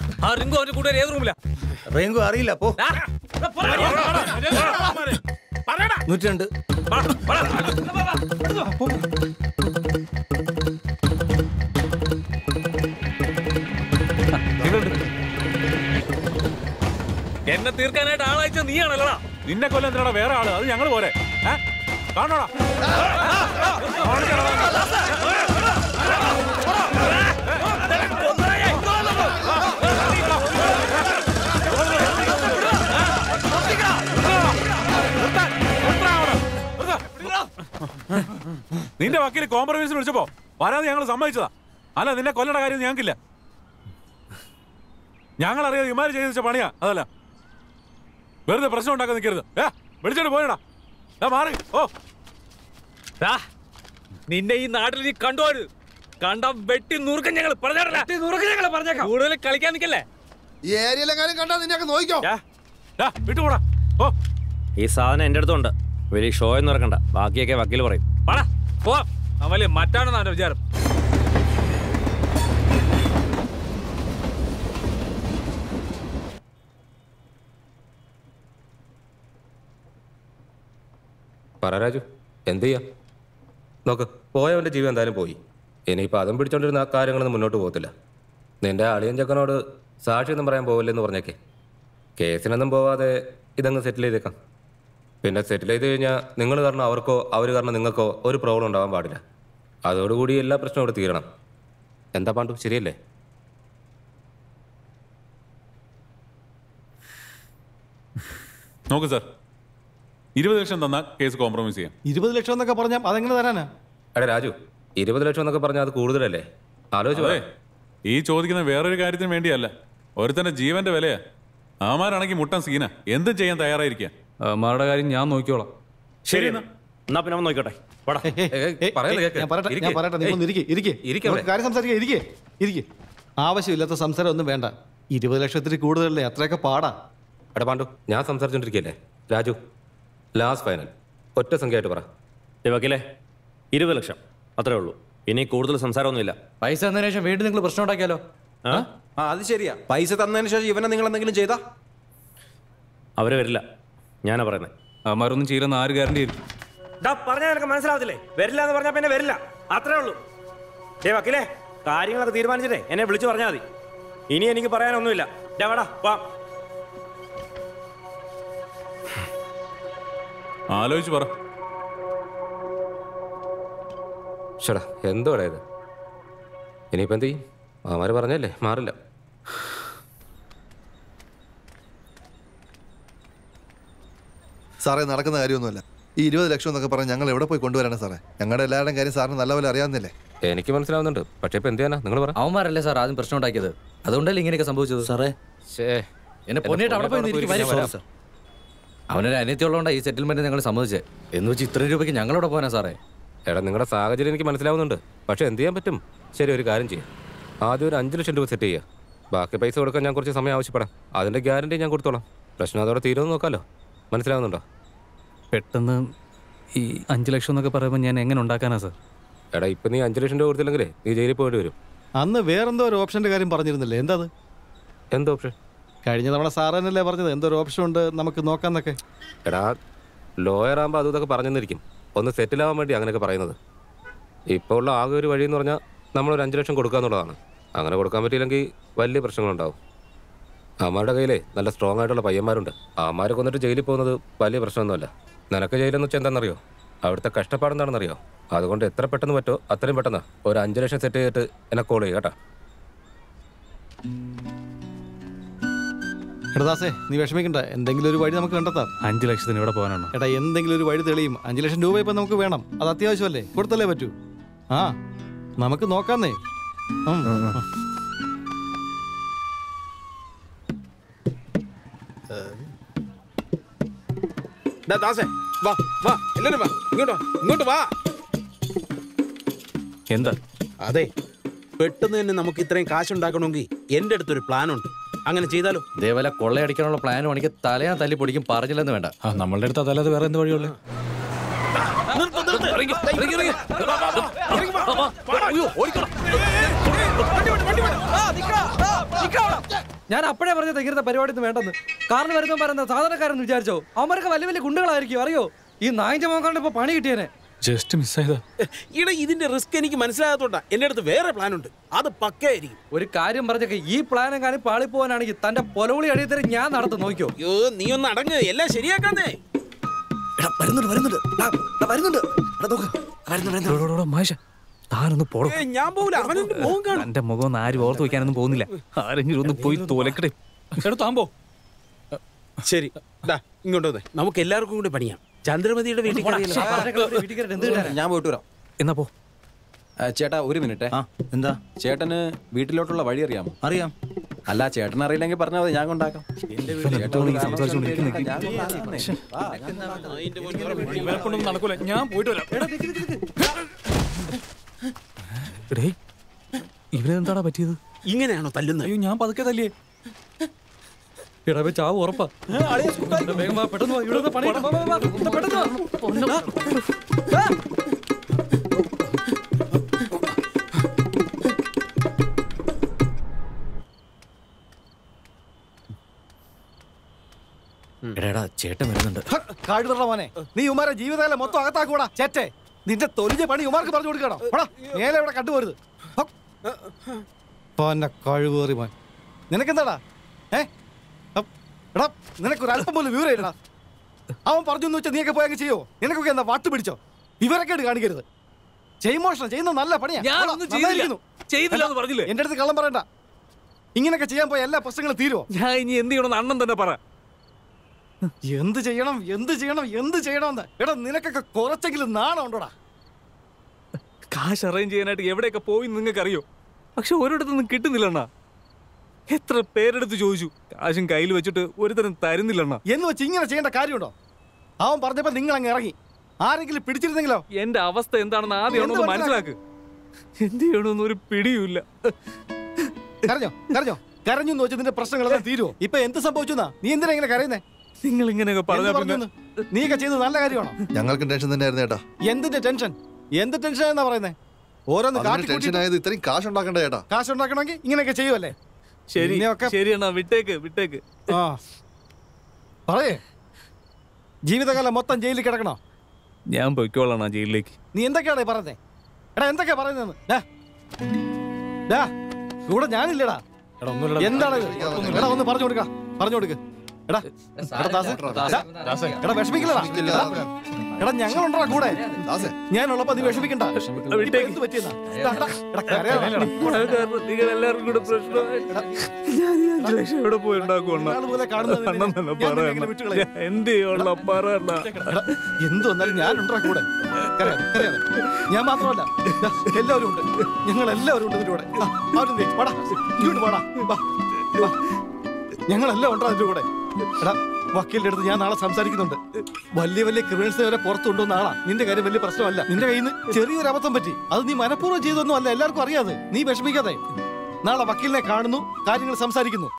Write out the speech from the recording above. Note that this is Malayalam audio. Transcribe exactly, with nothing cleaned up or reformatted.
ആ റിങ്കു അവന്റെ കൂടെ ഏത് റൂമിലാ? റിങ്കു അറിയില്ല. പോ. നൂറ്റി രണ്ട്. എന്നെ തീർക്കാനായിട്ട് ആളയച്ച നീയാണല്ലോടാ. നിന്നെ കൊല്ലം എന്തിനാ വേറെ ആള്? അത് ഞങ്ങള് പോരെ കാണോടാ. നിന്റെ വക്കീല് കോംപ്രമൈസിന് വിളിച്ചപ്പോ വരാതെ ഞങ്ങൾ സമ്മതിച്ചതാ. അല്ല നിന്നെ കൊല്ലണ കാര്യം ഞങ്ങൾക്കില്ല. ഞങ്ങൾ അറിയാതെ ഇമാര് ചെയ്ത് വെച്ച പണിയാ. അതല്ല വെറുതെ പ്രശ്നം ഉണ്ടാക്കാൻ നിൽക്കരുത്. ഏ വിളിച്ചോണ്ട് പോയടാ. മാറി. ഓ നിന്നെ ഈ നാട്ടിൽ നീ കണ്ടുപോരുത്. കണ്ട വെട്ടി നുറുക്കം ഞങ്ങൾ പറഞ്ഞേക്കാം. കൂടുതൽ കളിക്കാൻ നിൽക്കല്ലേ. ഈ ഏരിയയിലെങ്ങാനും കണ്ടാ നിന്നെയൊക്കെ നോക്കിക്കോ. വിട്ടുകൂടാ. ഓ ഈ സാധനം എന്റെ അടുത്തുണ്ട്. വലിയ ഷോ എന്ന് ഇറക്കണ്ട. ബാക്കിയൊക്കെ വക്കീൽ പറയും. അവല് മറ്റാണെന്ന് അവന്റെ വിചാരം. പറ രാജു, എന്ത് ചെയ്യാ? നോക്ക്, പോയവൻ്റെ ജീവൻ എന്തായാലും പോയി. ഇനിയിപ്പോൾ അതും പിടിച്ചോണ്ടിരുന്ന ആ കാര്യങ്ങളൊന്നും മുന്നോട്ട് പോകത്തില്ല. നിന്റെ അളിയൻ ചക്കനോട് സാക്ഷിയൊന്നും പറയാൻ പോവില്ലെന്ന് പറഞ്ഞേക്കെ. കേസിനൊന്നും പോവാതെ ഇതങ്ങ് സെറ്റിൽ ചെയ്തേക്കാം. പിന്നെ സെറ്റിൽ ചെയ്ത് കഴിഞ്ഞാൽ നിങ്ങൾ കാരണം അവർക്കോ അവർ കാരണം നിങ്ങൾക്കോ ഒരു പ്രോബ്ലം ഉണ്ടാവാൻ പാടില്ല. അതോടുകൂടി എല്ലാ പ്രശ്നവും ഇവിടെ തീരണം. എന്താ പാണ്ഡു, ശരിയല്ലേ? നോക്ക് സാർ, ഇരുപത് ലക്ഷം തന്നാൽ കേസ് കോംപ്രമൈസ് ചെയ്യാം. ഇരുപത് ലക്ഷം എന്നൊക്കെ പറഞ്ഞാൽ അതെങ്ങനെ തരാനാ? എടാ രാജു, ഇരുപത് ലക്ഷം എന്നൊക്കെ പറഞ്ഞാൽ അത് കൂടുതലല്ലേ? ആലോചിച്ചു. ഈ ചോദിക്കുന്ന വേറൊരു കാര്യത്തിന് വേണ്ടിയല്ല, ഒരുത്തന്റെ ജീവന്റെ വിലയാ. ആമാരാണെങ്കിൽ മുട്ടൻ സീന എന്തും ചെയ്യാൻ തയ്യാറായിരിക്കുക. ആമാരുടെ കാര്യം ഞാൻ നോക്കിക്കോളാം. ശരി എന്നാ പിന്നെ നോക്കട്ടെ. കാര്യം സംസാരിക്കുക. ഇരിക്കേ ഇരിക്കേ ആവശ്യമില്ലാത്ത സംസാരം ഒന്നും വേണ്ട. ഇരുപത് ലക്ഷത്തിൽ കൂടുതലല്ലേ, അത്രയൊക്കെ പാടാ. എടാ പാണ്ഡു, ഞാൻ സംസാരിച്ചോണ്ടിരിക്കല്ലേ. രാജു, ലാസ്റ്റ് ഫൈനൽ ഒറ്റ സംഖ്യയായിട്ട് പറ. വക്കീലേ, ഇരുപത് ലക്ഷം അത്രേ ഉള്ളൂ. ഇനി കൂടുതൽ സംസാരമൊന്നുമില്ല. പൈസ തന്നതിന് ശേഷം വീണ്ടും നിങ്ങൾ പ്രശ്നം ഉണ്ടാക്കിയാലോ? ആ അത് ശരിയാ. പൈസ തന്നതിന് ശേഷം ഇവനെ നിങ്ങൾ എന്തെങ്കിലും ചെയ്താ അവര് വരില്ല. ഞാനാ പറയുന്നത്. അവന്മാരൊന്നും ചെയ്യില്ലെന്ന് ആര് ഗ്യാരണ്ടി തരും? പറഞ്ഞാൽ എനിക്ക് മനസ്സിലാവത്തില്ലേ? വരില്ല എന്ന് പറഞ്ഞാൽ പിന്നെ വരില്ല, അത്രേ ഉള്ളൂ. ഏ വക്കീലേ, കാര്യങ്ങളൊക്കെ തീരുമാനിച്ചിട്ടേ എന്നെ വിളിച്ചു പറഞ്ഞാൽ മതി. ഇനി എനിക്ക് പറയാനൊന്നുമില്ല. വാടാ വാ. ആലോചിച്ച് പറ. ഷടാ, എന്തോടാ ഇത്? ഇനിയിപ്പോൾ എന്ത് ചെയ്യും? അവന്മാർ പറഞ്ഞല്ലേ, മാറില്ല. സാറേ, നടക്കുന്ന കാര്യമൊന്നുമല്ല. ഈ ഇരുപത് ലക്ഷം എന്നൊക്കെ പറഞ്ഞ് ഞങ്ങൾ എവിടെ പോയി കൊണ്ടുവരാനാ സാറേ? ഞങ്ങളുടെ എല്ലാവരുടെയും കാര്യം സാറിന് നല്ലപോലെ അറിയാവുന്നില്ലേ? എനിക്ക് മനസ്സിലാവുന്നുണ്ട്, പക്ഷേ ഇപ്പം എന്ത് ചെയ്യാനാ? നിങ്ങൾ പറ. അവന്മാരല്ലേ സാർ ആദ്യം പ്രശ്നം ഉണ്ടാക്കിയത്, അതുകൊണ്ടല്ലേ ഇങ്ങനെയൊക്കെ സംഭവിച്ചത് സാറേ. എന്നെ പൊന്നിട്ട് അവിടെ പോയി. അവനൊരു അനിയത്തിയുള്ളതുകൊണ്ടാണ് ഈ സെറ്റിൽമെന്റ് ഞങ്ങൾ സമ്മതിച്ചത്. എന്ന് വെച്ച് ഇത്രയും രൂപയ്ക്ക് ഞങ്ങളോട് പോകാനാ സാറേ? എടാ, നിങ്ങളുടെ സാഹചര്യം എനിക്ക് മനസ്സിലാവുന്നുണ്ട്, പക്ഷേ എന്ത് ചെയ്യാൻ പറ്റും? ശരി, ഒരു കാര്യം ചെയ്യാം. ആദ്യം ഒരു അഞ്ച് ലക്ഷം രൂപ സെറ്റ് ചെയ്യുക. ബാക്കി പൈസ കൊടുക്കാൻ ഞാൻ കുറച്ച് സമയം ആവശ്യപ്പെടാം. അതിൻ്റെ ഗ്യാരണ്ടി ഞാൻ കൊടുത്തോളാം. പ്രശ്നം അതോടെ തീരുമെന്ന് നോക്കാമല്ലോ. മനസ്സിലാവുന്നുണ്ടോ? പെട്ടെന്ന് ഈ അഞ്ച് ലക്ഷം എന്നൊക്കെ പറയുമ്പോൾ ഞാൻ എങ്ങനെ ഉണ്ടാക്കാനാ സാർ? എടാ, ഇപ്പം നീ അഞ്ച് ലക്ഷം രൂപ കൊടുത്തില്ലെങ്കിലേ നീ ജയിലിൽ പോയിട്ട് വരും. അന്ന് വേറെന്തോ ഒരു ഓപ്ഷൻ്റെ കാര്യം പറഞ്ഞിരുന്നില്ലേ? എന്താ അത്? എന്തോ ഓപ്ഷൻ? കഴിഞ്ഞ തവണ സാറന്നല്ലേ പറഞ്ഞത് എന്തോ ഒരു ഓപ്ഷൻ ഉണ്ട് നമുക്ക് നോക്കാന്നൊക്കെ. എടാ, ലോയർ ആകുമ്പോൾ അതും ഇതൊക്കെ പറഞ്ഞെന്നിരിക്കും. ഒന്ന് സെറ്റിലാവാൻ വേണ്ടി അങ്ങനെയൊക്കെ പറയുന്നത്. ഇപ്പോൾ ഉള്ള ആകെ ഒരു വഴി എന്ന് പറഞ്ഞാൽ നമ്മളൊരു അഞ്ച് ലക്ഷം കൊടുക്കുക എന്നുള്ളതാണ്. അങ്ങനെ കൊടുക്കാൻ പറ്റിയില്ലെങ്കിൽ വലിയ പ്രശ്നങ്ങളുണ്ടാവും. അമ്മയുടെ കയ്യിലേ നല്ല സ്ട്രോങ് ആയിട്ടുള്ള പയ്യന്മാരുണ്ട്. അമ്മമാരെ കൊന്നിട്ട് ജയിലിൽ പോകുന്നത് വലിയ പ്രശ്നമൊന്നുമല്ല. നിനക്ക് ജയിലെന്ന് വെച്ചാൽ എന്താണെന്നറിയോ? അവിടുത്തെ കഷ്ടപ്പാടെന്താണെന്നറിയോ? അതുകൊണ്ട് എത്ര പെട്ടെന്ന് പറ്റുമോ അത്രയും പെട്ടെന്ന് ഒരു അഞ്ച് ലക്ഷം സെറ്റ് ചെയ്തിട്ട് എന്നെ കോൾ ചെയ്യുക കേട്ടോ. എടാ ദാസേ, നീ വിഷമിക്കണ്ട, എന്തെങ്കിലും ഒരു വഴി നമുക്ക് കണ്ടെത്താം. അഞ്ച് ലക്ഷത്തിന് ഇവിടെ പോകാനാണ്. എടാ, എന്തെങ്കിലും ഒരു വഴി തെളിയും. അഞ്ച് ലക്ഷം രൂപ ഇപ്പം നമുക്ക് വേണം, അത് അത്യാവശ്യമല്ലേ? കൊടുത്തല്ലേ പറ്റൂ. ആ, നമുക്ക് നോക്കാന്നേ. വാ വാ, എല്ലാരും വാ, ഇങ്ങോട്ട് വാ, ഇങ്ങോട്ട് വാ. എന്താ? അതെ, പെട്ടെന്ന് തന്നെ നമുക്ക് ഇത്രയും കാശുണ്ടാക്കണമെങ്കിൽ എൻ്റെ അടുത്തൊരു പ്ലാൻ ഉണ്ട്. അങ്ങനെ ചെയ്താലോ? ഇതേപോലെ കൊള്ളയടിക്കാനുള്ള പ്ലാൻ ആണെങ്കിൽ തലയാൻ തല്ലി പൊടിക്കും, പറഞ്ഞില്ലെന്ന് വേണ്ട. ആ, നമ്മളുടെ അടുത്ത് അതല്ലാതെ വേറെ എന്ത് വഴിയുള്ളൂ? ഞാൻ അപ്പോഴേ പറഞ്ഞത് ഇങ്ങനത്തെ പരിപാടി ഒന്നും വേണ്ടെന്ന്. കാറിന് വരുന്ന പറയുന്ന സാധാരണക്കാരെന്ന് വിചാരിച്ചോ? അവന്മാരൊക്കെ വലിയ വലിയ ഗുണ്ടകളായിരിക്കും, അറിയോ? ഈ നായിന്റെ മോക്കാണ്ട് ഇപ്പൊ പണി കിട്ടിയേനെ. ജസ്റ്റ് മിസ്സായതാ. ഇവിടെ ഇതിന്റെ റിസ്ക് എനിക്ക് മനസ്സിലാകാത്തോണ്ടാ എന്റെ അടുത്ത് വേറെ പ്ലാൻ ഉണ്ട്, അത് പക്കയായിരിക്കും. ഒരു കാര്യം പറഞ്ഞൊക്കെ ഈ പ്ലാനും കാര്യം പാളി പോവാനാണെങ്കിൽ തന്റെ പൊലവുളി അടിയത്തരം ഞാൻ നടത്തും, നോക്കിയോ? അയ്യോ നീ ഒന്ന് അടങ്ങ്, എല്ലാം ശരിയാക്കാന്നേ. ഞാൻ പോകില്ല, അവനെന്റെ മുഖം കാണും. എന്റെ മുഖം ഒന്ന് ആരും ഓർത്ത് വെക്കാനൊന്നും പോകുന്നില്ല. ആരെങ്കിലും ഒന്ന് പോയി തോലക്കട്ടെ. എടുത്താമ്പോ ശരി, ഇങ്ങോട്ട് വന്നേ, നമുക്ക് എല്ലാവർക്കും കൂടി പണിയാം. ചന്ദ്രമതിയുടെ വീട്ടിൽ ഞാൻ പോയിട്ട് വരാം. എന്നാ പോ. ചേട്ടാ ഒരു മിനിറ്റ്. എന്താ? ചേട്ടന് വീട്ടിലോട്ടുള്ള വഴി അറിയാമോ? അറിയാം. അല്ല ചേട്ടൻ അറിയില്ലെങ്കിൽ പറഞ്ഞാൽ മതി, ഞാൻ കൊണ്ടാക്കാം. നടക്കൂല, ഞാൻ പോയിട്ട് വരാം. ഇവരെന്താടാ പറ്റിയത്? ഇങ്ങനെയാണോ തല്ലുന്നത്? അയ്യോ ഞാൻ പതുക്കെ തല്ലിയേ. ഇടവേ ചാവ് ഉറപ്പാ. വേഗം വാ, പെട്ടെന്ന് വാ, ഇവിടെ പണി പെട്ടെന്ന് വാ. എടാ ചേട്ടൻ വരുന്നുണ്ട്. കാടുതറ മോനെ, നീ ഉമാരെ ജീവിതകാലം മൊത്തം അകത്താക്കൂടാ ചേറ്റെ. നിന്റെ തൊലിഞ്ഞ പണി ഉമാർക്ക് പറഞ്ഞു കൊടുക്കണോ? മേലെ ഇവിടെ കണ്ടുപോരുത്. കഴിവേറി മോൻ, നിനക്കെന്താടാ? ഏ എടാ, നിനക്കൊരു അല്പം പോലും വിവരം ഇല്ലടാ. അവൻ പറഞ്ഞു വെച്ചാൽ നീയൊക്കെ പോയെങ്കിൽ ചെയ്യോ? നിനക്കൊക്കെ എന്താ വാട്ട് പിടിച്ചോ? വിവരൊക്കെ കാണിക്കരുത്. ജയമോഷണം ചെയ്യുന്ന നല്ല പണിയാ. എന്റെ അടുത്ത് കള്ളം പറയണ്ട. ഇങ്ങനെയൊക്കെ ചെയ്യാൻ പോയ എല്ലാ പ്രശ്നങ്ങളും തീരുവോ? ഞാൻ ഇനി എന്ത് ചെയ്യണമെന്ന് അണ്ണൻ തന്നെ പറ. എന്ത് ചെയ്യണം എന്ത് ചെയ്യണം എന്ത് ചെയ്യണമെന്ന്? എടാ നിനക്കൊക്കെ കുറച്ചെങ്കിലും നാണം ഉണ്ടോടാ? കാശ് അറേഞ്ച് ചെയ്യാനായിട്ട് എവിടെയൊക്കെ പോയി നിങ്ങൾക്ക് അറിയോ? പക്ഷെ ഒരിടത്തൊന്നും കിട്ടുന്നില്ലണ്ണ. എത്ര പേരെടുത്ത് ചോദിച്ചു, കാശും കയ്യിൽ വെച്ചിട്ട് ഒരുതരം തരുന്നില്ലണ്ണ. എന്ന് വെച്ച് ഇങ്ങനെ ചെയ്യേണ്ട കാര്യമുണ്ടോ? അവൻ പറഞ്ഞപ്പോ നിങ്ങൾ അങ്ങ് ഇറങ്ങി. ആരെങ്കിലും പിടിച്ചിരുന്നെങ്കിലോ? എന്റെ അവസ്ഥ എന്താണെന്ന് ആദ്യം മനസ്സിലാക്ക്. എന്ത് ചെയ്യണമെന്ന് ഒരു പിടിയുമില്ല. കരഞ്ഞോ കരഞ്ഞോ കരഞ്ഞു എന്ന് വെച്ചാൽ നിന്റെ പ്രശ്നങ്ങളെല്ലാം തീരുവോ? ഇപ്പൊ എന്ത് സംഭവിച്ചു? നീ എന്തിനാ ഇങ്ങനെ കരയുന്നേ? നിങ്ങൾ ഇങ്ങനെയൊക്കെ പറഞ്ഞു. നീയൊക്കെ ചെയ്തത് നല്ല കാര്യമാണോ? ഞങ്ങൾക്ക് ടെൻഷൻ തന്നെയായിരുന്നു ചേട്ടാ. എന്തിന്റെ ടെൻഷൻ? എന്ത് ടെൻഷൻ എന്നാ പറയുന്നേ? ഓരോന്ന് ടെൻഷൻ ആയത് ഇത്രയും കാശ് ഉണ്ടാക്കണ്ട ചേട്ടാ. കാശ് ഉണ്ടാക്കണമെങ്കിൽ ഇങ്ങനെയൊക്കെ ചെയ്യുമല്ലേ? ശരി ശരിയാണോ, വിട്ടേക്ക് വിട്ടേക്ക്. ആ പറയേ, ജീവിതകാലം മൊത്തം ജയിലിൽ കിടക്കണോ? ഞാൻ പൊയ്ക്കോളാം ജയിലിലേക്ക്. നീ എന്തൊക്കെയാണ് പറയുന്നേ? എടാ എന്തൊക്കെയാ പറയുന്നതെന്ന് കൂടെ ഞാനില്ലടാ. എന്താണ് എടാ ഒന്ന് പറഞ്ഞു കൊടുക്ക പറഞ്ഞു കൊടുക്ക്. എടാ എടാ വിഷമിക്കില്ലടാ. എടാ ഞങ്ങളുണ്ടാ കൂടെ. ഞാനുള്ളപ്പോ നീ വിഷമിക്കണ്ട. എന്ത് പറ്റിയെന്നാ? എല്ലാവർക്കും കൂടെ പ്രശ്നം. എവിടെ പോയിണ്ടാക്കും? എന്ത് ചെയ്യുള്ള പറയണ്ട. എന്ത് വന്നാലും ഞാനുണ്ടാ കൂടെ. ഞാൻ മാത്രമല്ല, എല്ലാവരും ഉണ്ട്. ഞങ്ങൾ എല്ലാവരും ഉണ്ട് ഇതിന്റെ കൂടെ. ഇങ്ങോട്ട് പാടാ. ഞങ്ങളെല്ലാം ഉണ്ടാ ഇതിന്റെ കൂടെ. എടാ വക്കീലിന്റെ അടുത്ത് ഞാൻ നാളെ സംസാരിക്കുന്നുണ്ട്. വലിയ വലിയ ക്രിമിനൽസ് വരെ പുറത്തുണ്ടോന്ന ആളാ. നിന്റെ കാര്യം വലിയ പ്രശ്നമല്ല. നിന്റെ കയ്യിൽ നിന്ന് ചെറിയൊരു അബദ്ധം പറ്റി. അത് നീ മനഃപൂർവ്വം ചെയ്തൊന്നും അല്ല, എല്ലാവർക്കും അറിയാതെ. നീ വിഷമിക്കാതെ നാളെ വക്കീലിനെ കാണുന്നു, കാര്യങ്ങൾ സംസാരിക്കുന്നു.